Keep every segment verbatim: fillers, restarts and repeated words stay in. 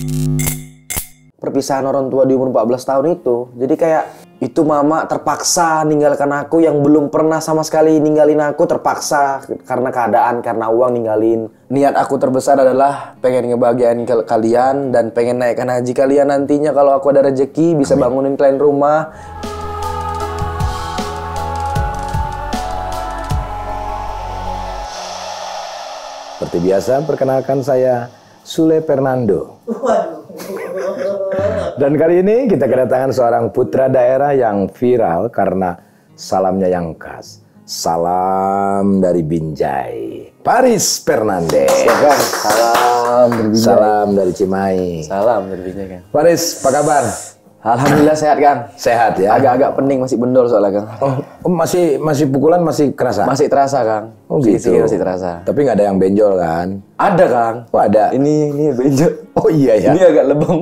Perpisahan orang tua di umur empat belas tahun itu, jadi kayak itu mama terpaksa ninggalkan aku yang belum pernah sama sekali ninggalin aku, terpaksa karena keadaan, karena uang ninggalin. Niat aku terbesar adalah pengen ngebahagiain ke kalian dan pengen naikkan haji kalian nantinya kalau aku ada rezeki bisa Amin. bangunin kalian rumah. Seperti biasa, perkenalkan saya Sule Fernando. Dan kali ini kita kedatangan seorang putra daerah yang viral karena salamnya yang khas. Salam dari Binjai, Paris Fernandes. Ya kan? Salam dari Binjai. Salam dari Cimahi. Salam dari Binjai kan. Paris, apa kabar? Alhamdulillah sehat Kang. Sehat ya? Agak-agak pening, masih bendol soalnya Kang. Oh, oh, masih masih pukulan masih kerasa? Masih terasa Kang. Oh gitu. Sedikit masih terasa. Tapi nggak ada yang benjol kan? Ada Kang. Oh ada. Ini ini benjol. Oh iya ya. Ini agak lebam.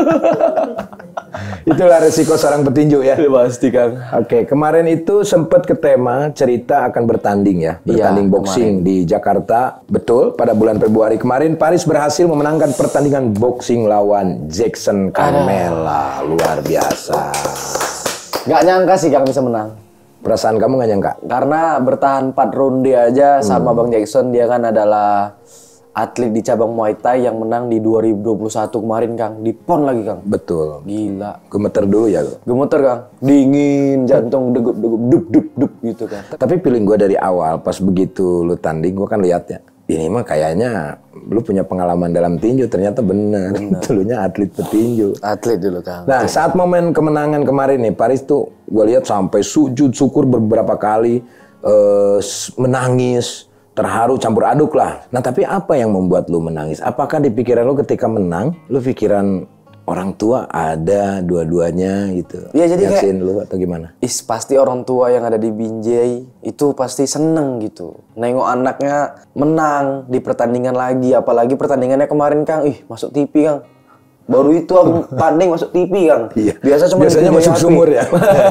Itulah resiko seorang petinju ya. Pasti Kang. Oke, kemarin itu sempat ke tema cerita akan bertanding ya, bertanding Iya, boxing kemarin. di Jakarta. Betul, pada bulan Februari kemarin Paris berhasil memenangkan pertandingan boxing lawan Jackson Carmela. Luar biasa. Gak nyangka sih Kang bisa menang. Perasaan kamu nggak nyangka? Karena bertahan empat ronde aja sama Hmm. Bang Jackson, dia kan adalah atlet di cabang Muay Thai yang menang di dua ribu dua puluh satu kemarin Kang. Di P O N lagi Kang. Betul. Gila. Gemeter dulu ya. Gemeter Kang. Dingin, jantung degup-degup, dup-dup-dup gitu kan. Tapi feeling gue dari awal pas begitu lu tanding, gue kan lihatnya. Ini mah kayaknya lu punya pengalaman dalam tinju, ternyata bener. Dulunya atlet petinju. Atlet dulu Kang. Nah, saat momen kemenangan kemarin nih, Paris tuh gue lihat sampai sujud syukur beberapa kali, eh, menangis, terharu, campur aduk lah. Nah, tapi apa yang membuat lu menangis? Apakah di pikiran lu ketika menang, lu pikiran orang tua ada dua-duanya gitu? Iya, jadi kayak- Yasin lu atau gimana? Is pasti orang tua yang ada di Binjai itu pasti seneng gitu. Nengok anaknya menang di pertandingan lagi, apalagi pertandingannya kemarin Kang, ih masuk T V Kang. Baru itu aku tanding masuk T V Kang. Iya. Biasa cuma Biasanya di masuk H P. sumur ya.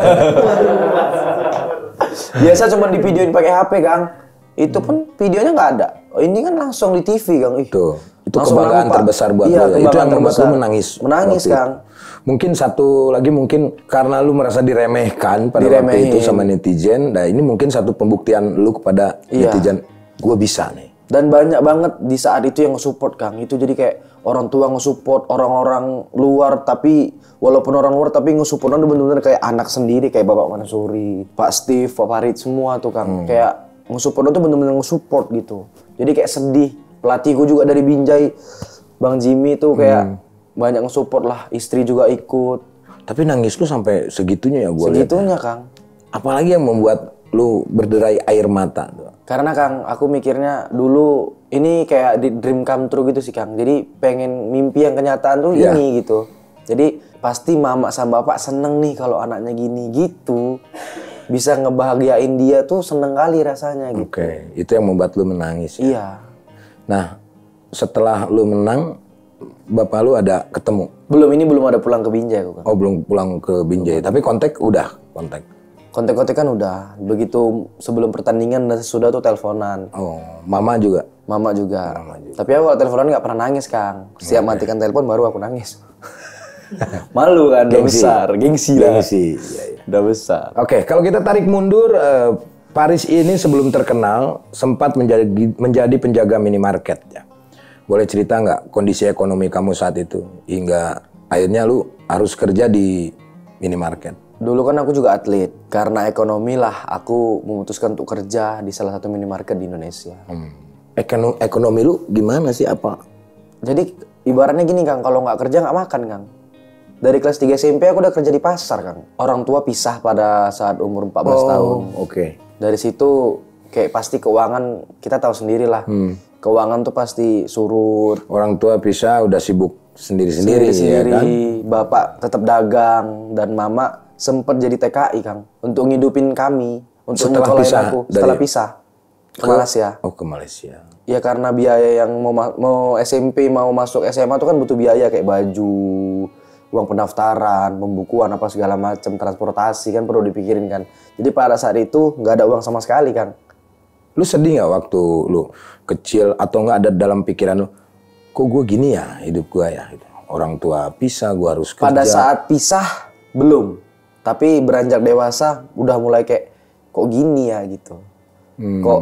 Biasa cuma di videoin pakai H P Kang. Itu pun videonya nggak ada. Oh, ini kan langsung di T V Kang. Ih. Tuh, itu Langsung kebanggaan nampak. terbesar buat Iya, lu. Ya. Itu kebanggaan yang membuat lu terbesar. menangis. Menangis waktu itu. Kang. Mungkin satu lagi mungkin karena lu merasa diremehkan pada waktu Diremehin. itu sama netizen. Nah ini mungkin satu pembuktian lu kepada Iya. netizen. Gue bisa nih. Dan banyak banget di saat itu yang nge-support Kang. Itu jadi kayak orang tua nge-support orang-orang luar, tapi walaupun orang luar tapi nge-supportnya bener-bener kayak anak sendiri, kayak Bapak Mansuri, Pak Steve, Pak Farid, semua tuh Kang. Hmm. Kayak nge-supportnya tuh bener-bener nge-support gitu. Jadi kayak sedih. Pelatihku juga dari Binjai, Bang Jimmy tuh kayak Hmm. banyak nge-support lah. Istri juga ikut. Tapi nangis lu sampai segitunya ya gue lihat. Segitunya Kang. Apalagi yang membuat lu berderai air mata tuh. Karena Kang, aku mikirnya dulu ini kayak di dream come true gitu sih Kang. Jadi pengen mimpi yang kenyataan tuh Iya. ini gitu. Jadi pasti mama sama bapak seneng nih kalau anaknya gini gitu. Bisa ngebahagiain dia tuh seneng kali rasanya gitu. Oke, itu yang membuat lu menangis. Ya? Iya. Nah, setelah lu menang, bapak lu ada ketemu? Belum, ini belum ada pulang ke Binjai aku Kang. Oh, belum pulang ke Binjai. Tapi kontak udah, kontak. Kontek-kontek kan udah. Begitu sebelum pertandingan dan sesudah tuh teleponan. Oh, mama juga. Mama juga. Tapi aku kalau teleponan nggak pernah nangis Kang. Setiap matikan telepon baru aku nangis. Malu kan, udah Gengsi. besar. Gengsi lah. Gengsi. Iya, iya. Udah besar. Oke, kalau kita tarik mundur, eh, Paris ini sebelum terkenal sempat menjadi menjadi penjaga minimarket ya. Boleh cerita nggak kondisi ekonomi kamu saat itu hingga akhirnya lu harus kerja di minimarket? Dulu kan aku juga atlet. Karena ekonomi lah aku memutuskan untuk kerja di salah satu minimarket di Indonesia. Hmm. Ekonomi, ekonomi lu gimana sih apa? Jadi ibaratnya gini Kang, kalau nggak kerja nggak makan Kang. Dari kelas tiga S M P aku udah kerja di pasar Kang. Orang tua pisah pada saat umur empat belas tahun. Oke. Dari situ kayak pasti keuangan kita tahu sendiri lah. Hmm. Keuangan tuh pasti surut. Orang tua pisah udah sibuk sendiri-sendiri ya Sendiri, kan? bapak tetap dagang dan mama sempat jadi T K I Kang untuk ngidupin kami, untuk Setelah nyekolahin pisah aku dari- setelah pisah ke Malaysia. Oh, ke Malaysia. Ya karena biaya yang mau ma- mau S M P mau masuk S M A tuh kan butuh biaya kayak baju, uang pendaftaran, pembukuan apa segala macam, transportasi kan perlu dipikirin kan. Jadi pada saat itu nggak ada uang sama sekali Kang. Lu sedih nggak waktu lu kecil atau nggak ada dalam pikiran lu, kok gue gini ya hidup gue ya? Gitu. orang tua pisah, gue harus kerja. Pada saat pisah belum, tapi beranjak dewasa udah mulai kayak kok gini ya gitu. Hmm. Kok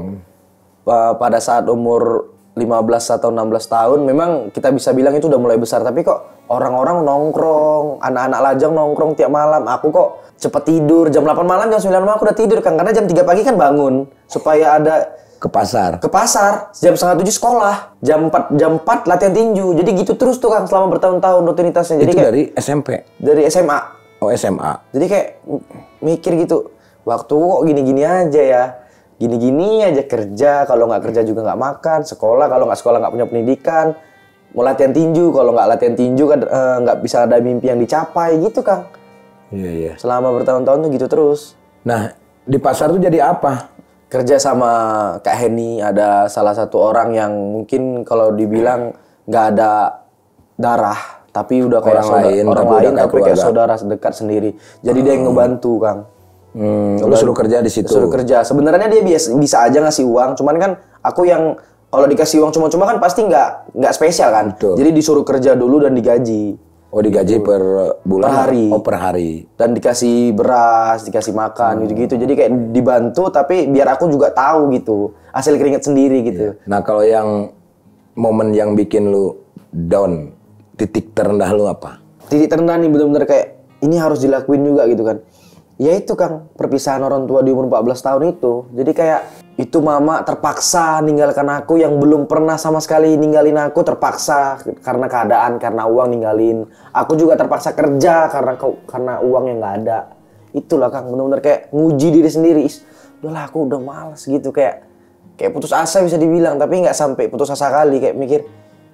uh, pada saat umur lima belas atau enam belas tahun memang kita bisa bilang itu udah mulai besar, tapi kok orang-orang nongkrong, anak-anak lajang nongkrong tiap malam. Aku kok cepet tidur, jam delapan malam, jam sembilan malam aku udah tidur kan, karena jam tiga pagi kan bangun supaya ada ke pasar. Ke pasar, jam setengah tujuh sekolah, jam empat jam empat latihan tinju. Jadi gitu terus tuh Kang selama bertahun-tahun rutinitasnya. Jadi itu kayak dari S M P. Dari S M A. Oh, S M A. Jadi kayak mikir gitu, waktu kok gini-gini aja ya. Gini-gini aja kerja, kalau nggak kerja juga nggak makan, sekolah kalau nggak sekolah nggak punya pendidikan, mau latihan tinju, kalau nggak latihan tinju kan eh, nggak bisa ada mimpi yang dicapai gitu Kang. Iya, iya. Selama bertahun-tahun tuh gitu terus. Nah, di pasar tuh jadi apa? Kerja sama Kak Heni, ada salah satu orang yang mungkin kalau dibilang nggak ada darah, tapi udah kayak orang saudara, lain, orang tapi lain udah tapi kayak saudara dekat sendiri. Jadi hmm. dia yang ngebantu Kang. Hmm, lu suruh kerja di situ. Suruh kerja. Sebenarnya dia biasa, bisa aja ngasih uang, cuman kan aku yang kalau dikasih uang cuma-cuma kan pasti nggak nggak spesial kan. Betul. Jadi disuruh kerja dulu dan digaji. Oh, digaji per bulan? Per hari. Oh, per hari. Dan dikasih beras, dikasih makan, hmm. gitu-gitu. Jadi kayak dibantu, tapi biar aku juga tahu gitu. Hasil keringat sendiri gitu. Iya. Nah, kalau yang momen yang bikin lu down, titik terendah lu apa? Titik terendah nih bener-bener kayak, ini harus dilakuin juga gitu kan. Ya itu Kang, perpisahan orang tua di umur empat belas tahun itu. Jadi kayak, itu mama terpaksa ninggalkan aku yang belum pernah sama sekali ninggalin aku, terpaksa karena keadaan, karena uang ninggalin. Aku juga terpaksa kerja karena karena uang yang nggak ada. Itulah Kang, benar-benar kayak nguji diri sendiri. Udahlah aku udah males gitu, kayak kayak putus asa bisa dibilang, tapi nggak sampai putus asa kali, kayak mikir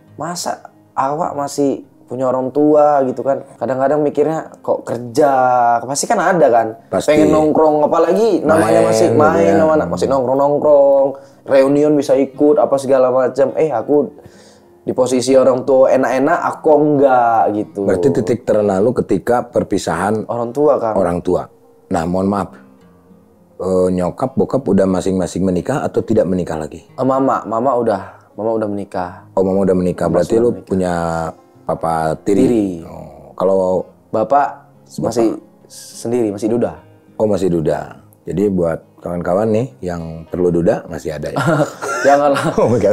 masa awak masih punya orang tua gitu kan. Kadang-kadang mikirnya kok kerja, pasti kan ada kan. Pasti. Pengen nongkrong, apalagi namanya main, masih main, ya. namanya masih nongkrong-nongkrong, reunion bisa ikut apa segala macam. Eh aku di posisi orang tua enak-enak, aku enggak gitu. Berarti titik terendah lu ketika perpisahan orang tua Kang. Orang tua. Nah, mohon maaf. E, nyokap bokap udah masing-masing menikah atau tidak menikah lagi? E, mama, mama udah, mama udah menikah. Oh, mama udah menikah. Mama berarti lu menikah. Punya papa tiri. tiri. Oh, kalau bapak masih bapak. Sendiri, masih duda. Oh, masih duda. Jadi buat kawan-kawan nih yang perlu duda masih ada ya. Janganlah. Oh my God.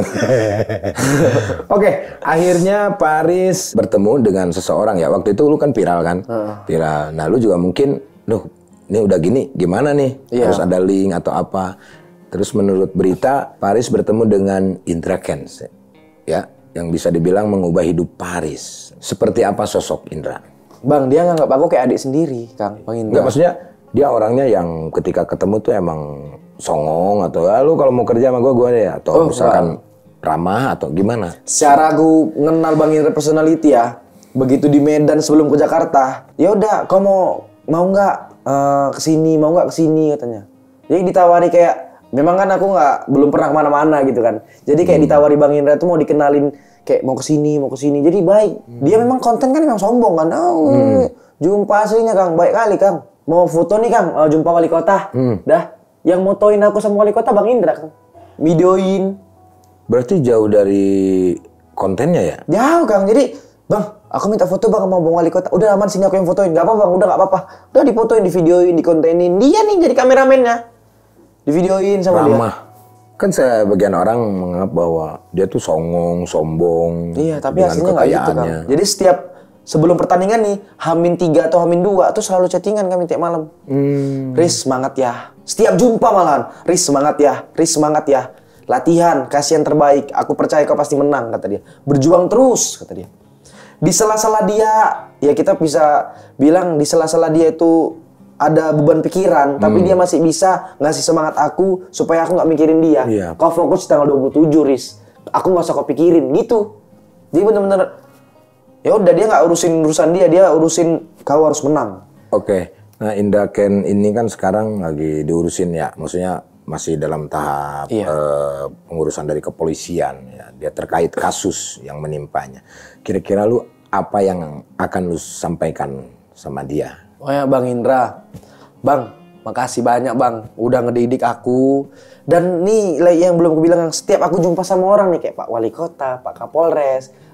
Oke, akhirnya Paris bertemu dengan seseorang ya. Waktu itu lu kan viral kan? Uh. Viral. Nah, lu juga mungkin, duh, ini udah gini, gimana nih? Yeah. Harus ada link atau apa? Terus menurut berita, Paris bertemu dengan Indra Kents. Ya, yang bisa dibilang mengubah hidup Paris. Seperti apa sosok Indra? Bang, dia nganggap aku kayak adik sendiri, Kang. Bang Indra. Nggak, maksudnya dia orangnya yang ketika ketemu tuh emang songong atau ah, lu kalau mau kerja sama gue, gue deh. Atau oh, misalkan enggak. Ramah atau gimana? Secara aku kenal Bang Indra personality ya, begitu di Medan sebelum ke Jakarta, ya udah, kau mau mau nggak uh, kesini, mau nggak kesini katanya. Jadi ditawari kayak, memang kan aku nggak belum pernah kemana-mana gitu kan. Jadi kayak hmm. ditawari Bang Indra tuh mau dikenalin kayak mau kesini, mau kesini. Jadi baik. Hmm. Dia memang konten kan memang sombong kan. Oh, hmm. jumpa aslinya Kang, baik kali Kang. Mau foto nih Kang, oh, jumpa wali kota. Hmm. Dah, yang motoin aku sama wali kota Bang Indra Kang. Videoin. Berarti jauh dari kontennya ya? Jauh Kang. Jadi, Bang, aku minta foto Bang sama Bang wali kota. Udah aman sini aku yang fotoin. Gak apa Bang, udah gak apa-apa. Udah difotoin, divideoin, dikontenin. Dia nih jadi kameramennya. Divideoin sama Ramah. dia. Kan sebagian orang menganggap bahwa dia tuh songong, sombong. Iya, tapi aslinya nggak gitu kan. Jadi setiap sebelum pertandingan nih, Hamin tiga atau Hamin dua tuh selalu chattingan kami tiap malam. Hmm. Riz semangat ya. Setiap jumpa malahan, Riz semangat ya, Riz semangat ya. Latihan, kasih yang terbaik. Aku percaya kau pasti menang, kata dia. Berjuang terus, kata dia. Di sela-sela dia, ya kita bisa bilang di sela-sela dia itu ada beban pikiran, hmm. tapi dia masih bisa ngasih semangat aku supaya aku nggak mikirin dia. Iya. Kau fokus tanggal dua puluh tujuh, Riz. Aku nggak usah kau pikirin, gitu. Jadi bener-bener, ya udah dia nggak urusin urusan dia, dia urusin kau harus menang. Oke, nah Indra Kents ini kan sekarang lagi diurusin ya, maksudnya masih dalam tahap iya. uh, pengurusan dari kepolisian. Ya. Dia terkait kasus yang menimpanya. Kira-kira lu apa yang akan lu sampaikan sama dia? Oh ya Bang Indra, Bang, makasih banyak Bang, udah ngedidik aku. Dan nih yang belum aku bilang, setiap aku jumpa sama orang nih kayak Pak Wali Kota, Pak Kapolres,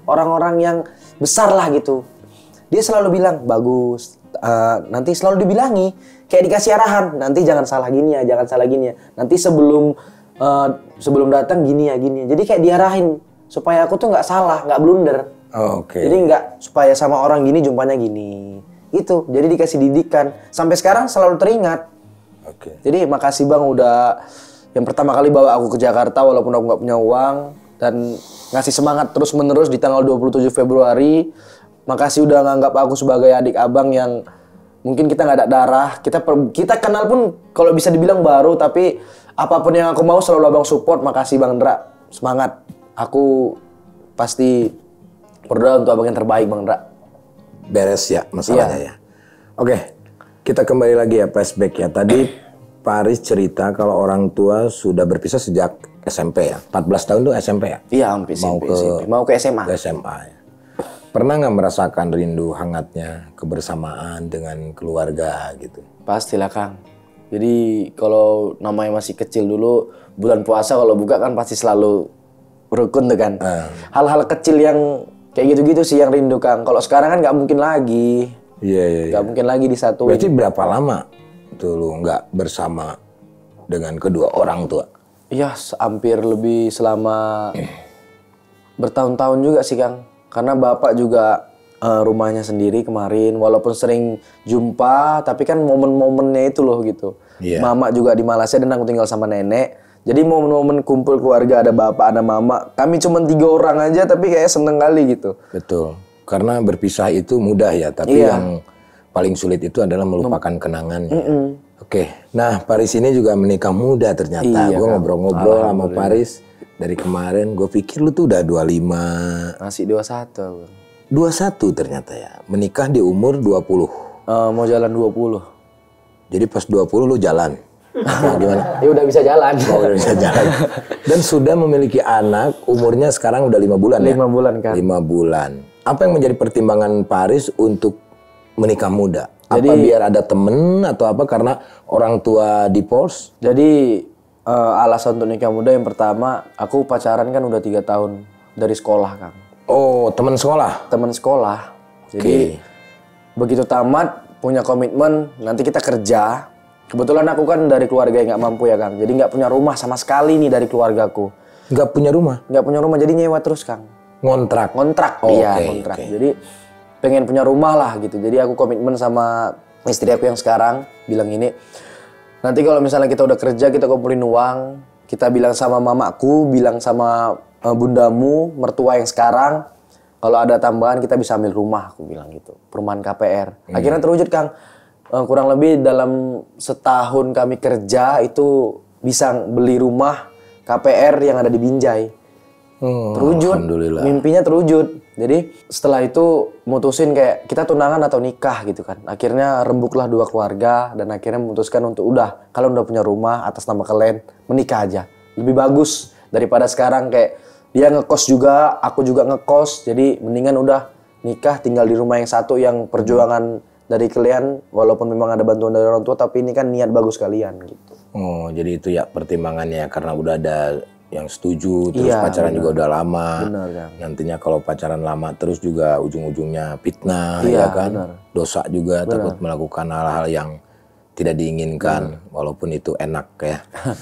orang-orang yang besar lah gitu. Dia selalu bilang, bagus, uh, nanti selalu dibilangi, kayak dikasih arahan, nanti jangan salah gini ya, jangan salah gini ya. Nanti sebelum uh, sebelum datang gini ya, gini ya. Jadi kayak diarahin, supaya aku tuh nggak salah, nggak blunder. Oh, Oke. Okay. Jadi nggak, supaya sama orang gini jumpanya gini. Gitu, jadi dikasih didikan. Sampai sekarang selalu teringat. Oke. Okay. Jadi makasih Bang udah yang pertama kali bawa aku ke Jakarta walaupun aku nggak punya uang. Dan ngasih semangat terus-menerus di tanggal dua puluh tujuh Februari. Makasih udah nganggap aku sebagai adik abang yang mungkin kita nggak ada darah. Kita per, kita kenal pun kalau bisa dibilang baru, tapi apapun yang aku mau selalu abang support. Makasih Bang Ndra, semangat. Aku pasti berdoa untuk abang yang terbaik Bang Ndra. Beres ya masalahnya Iya. ya. Oke, kita kembali lagi ya flashback ya. Tadi Paris cerita kalau orang tua sudah berpisah sejak S M P ya. empat belas tahun tuh S M P ya? Iya, hampir Mau S M P, ke S M P. Mau ke S M A. Ke S M A ya. Pernah nggak merasakan rindu hangatnya kebersamaan dengan keluarga gitu? Pastilah Kang. Jadi kalau namanya masih kecil dulu, bulan puasa kalau buka kan pasti selalu rukun tuh kan. Uh. Hal-hal kecil yang kayak gitu-gitu sih yang rindu Kang. Kalau sekarang kan nggak mungkin lagi. Iya, iya, iya. Nggak mungkin lagi disatuin. Berarti berapa lama tuh lu nggak bersama dengan kedua orang tua? Iya, hampir lebih selama bertahun-tahun juga sih Kang. Karena bapak juga uh, rumahnya sendiri kemarin, walaupun sering jumpa, tapi kan momen-momennya itu loh gitu. Yeah. Mama juga di Malaysia dan aku tinggal sama nenek. Jadi momen-momen kumpul keluarga, ada bapak, ada mama. Kami cuma tiga orang aja, tapi kayak seneng kali gitu. Betul. Karena berpisah itu mudah ya, tapi Iya. yang paling sulit itu adalah melupakan kenangannya. Mm-mm. Oke, nah Paris ini juga menikah muda ternyata. Iya, Gue Kang. ngobrol-ngobrol sama Paris dari kemarin. Gue pikir lu tuh udah dua puluh lima, Masih dua puluh satu. dua puluh satu ternyata ya. Menikah di umur dua puluh. Uh, mau jalan dua puluh. Jadi pas dua puluh lu jalan. Nah, gimana? Ya udah bisa jalan. Oh, udah bisa jalan. Dan sudah memiliki anak, umurnya sekarang udah lima bulan ya? Lima bulan kan. Lima bulan. Apa yang menjadi pertimbangan Paris untuk menikah muda? Apa Jadi- biar ada temen atau apa karena orang tua divorce? Jadi uh, alasan untuk nikah muda yang pertama, aku pacaran kan udah tiga tahun dari sekolah Kang. Oh, teman sekolah? Teman sekolah. Jadi begitu tamat punya komitmen nanti kita kerja. Kebetulan aku kan dari keluarga yang nggak mampu ya Kang. Jadi nggak punya rumah sama sekali nih dari keluargaku. Nggak punya rumah? Nggak punya rumah jadi nyewa terus Kang. Ngontrak? Kontrak. Oh, Iya oke, kontrak. oke. Jadi pengen punya rumah lah gitu. Jadi aku komitmen sama istri aku yang sekarang bilang ini. Nanti kalau misalnya kita udah kerja kita kumpulin uang. Kita bilang sama mamaku, bilang sama uh, bundamu, mertua yang sekarang. Kalau ada tambahan kita bisa ambil rumah, aku bilang gitu. Perumahan K P R. Akhirnya terwujud Kang. Uh, kurang lebih dalam setahun kami kerja itu bisa beli rumah K P R yang ada di Binjai. Hmm, Terwujud, Alhamdulillah. mimpinya terwujud. Jadi setelah itu mutusin kayak kita tunangan atau nikah gitu kan. Akhirnya rembuklah dua keluarga dan akhirnya memutuskan untuk udah kalau udah punya rumah atas nama kalian menikah aja. Lebih bagus daripada sekarang kayak dia ngekos juga, aku juga ngekos. Jadi mendingan udah nikah tinggal di rumah yang satu yang perjuangan dari kalian walaupun memang ada bantuan dari orang tua tapi ini kan niat bagus kalian gitu. Oh, jadi itu ya pertimbangannya karena udah ada yang setuju, terus Iya, pacaran benar. juga udah lama. Benar, Kang. Nantinya kalau pacaran lama terus juga ujung-ujungnya fitnah, Iya, ya kan? benar. Dosa juga, takut melakukan hal-hal yang tidak diinginkan, walaupun itu enak ya.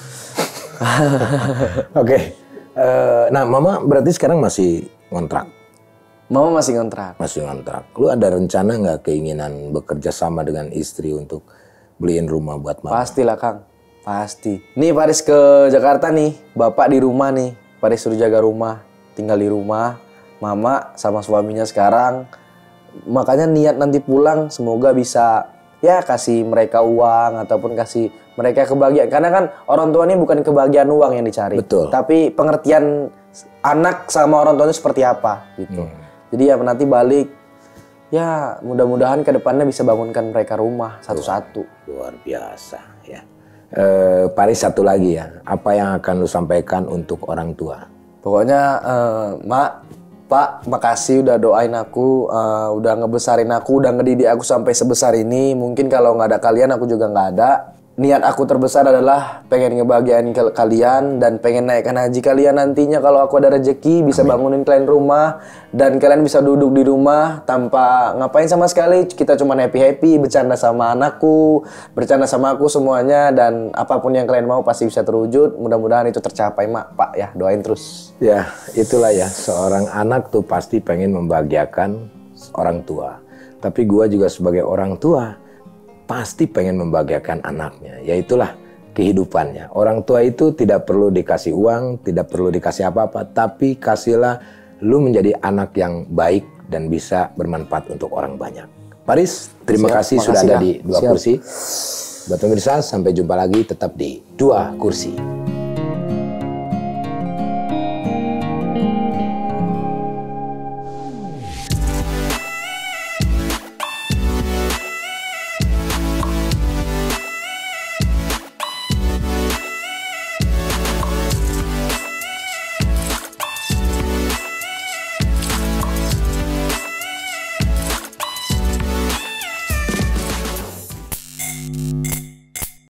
Oke, Eh, nah Mama berarti sekarang masih ngontrak, Mama masih ngontrak. masih ngontrak. Lu ada rencana nggak keinginan bekerja sama dengan istri untuk beliin rumah buat Mama? Pastilah Kang, pasti. Nih Paris ke Jakarta nih, bapak di rumah nih. Paris suruh jaga rumah, tinggal di rumah. Mama sama suaminya sekarang. Makanya niat nanti pulang semoga bisa ya kasih mereka uang ataupun kasih mereka kebahagiaan. Karena kan orang tua ini bukan kebahagiaan uang yang dicari. Betul. Tapi pengertian anak sama orang tuanya seperti apa gitu. Jadi ya nanti balik, ya mudah-mudahan ke depannya bisa bangunkan mereka rumah satu-satu. Luar biasa ya. Eh, Paris satu lagi ya. Apa yang akan lu sampaikan untuk orang tua? Pokoknya, eh, Mak, Pak, makasih udah doain aku, eh, udah ngebesarin aku, udah ngedidik aku sampai sebesar ini. Mungkin kalau nggak ada kalian, aku juga nggak ada. niat aku terbesar adalah pengen ngebahagiain ke- kalian dan pengen naikkan haji kalian nantinya kalau aku ada rezeki bisa bangunin kalian rumah dan kalian bisa duduk di rumah tanpa ngapain sama sekali, kita cuma happy-happy bercanda sama anakku, bercanda sama aku semuanya, dan apapun yang kalian mau pasti bisa terwujud. Mudah-mudahan itu tercapai, Mak. Pak ya, doain terus. Ya, itulah ya, seorang anak tuh pasti pengen membahagiakan orang tua. Tapi gua juga sebagai orang tua pasti pengen membahagiakan anaknya. Ya itulah kehidupannya. Orang tua itu tidak perlu dikasih uang, tidak perlu dikasih apa-apa, tapi kasihlah lu menjadi anak yang baik dan bisa bermanfaat untuk orang banyak. Paris, terima Siap, kasih makasih sudah ada dah. di Dua Siap. Kursi. Buat pemirsa, sampai jumpa lagi tetap di Dua Kursi.